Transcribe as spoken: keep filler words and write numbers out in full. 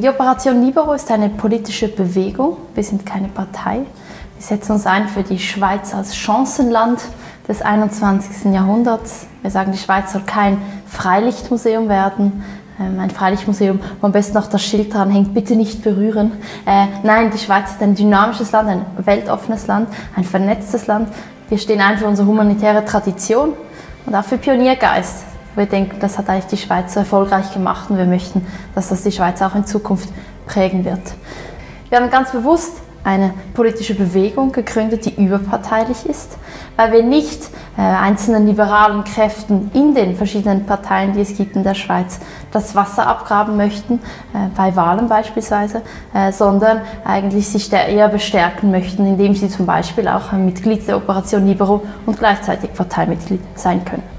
Die Operation Libero ist eine politische Bewegung. Wir sind keine Partei. Wir setzen uns ein für die Schweiz als Chancenland des einundzwanzigsten Jahrhunderts. Wir sagen, die Schweiz soll kein Freilichtmuseum werden. Ein Freilichtmuseum, wo am besten noch das Schild dran hängt, bitte nicht berühren. Äh, nein, die Schweiz ist ein dynamisches Land, ein weltoffenes Land, ein vernetztes Land. Wir stehen ein für unsere humanitäre Tradition und auch für Pioniergeist. Wir denken, das hat eigentlich die Schweiz so erfolgreich gemacht und wir möchten, dass das die Schweiz auch in Zukunft prägen wird. Wir haben ganz bewusst eine politische Bewegung gegründet, die überparteilich ist, weil wir nicht äh, einzelnen liberalen Kräften in den verschiedenen Parteien, die es gibt in der Schweiz, das Wasser abgraben möchten, äh, bei Wahlen beispielsweise, äh, sondern eigentlich sich eher bestärken möchten, indem sie zum Beispiel auch Mitglied der Operation Libero und gleichzeitig Parteimitglied sein können.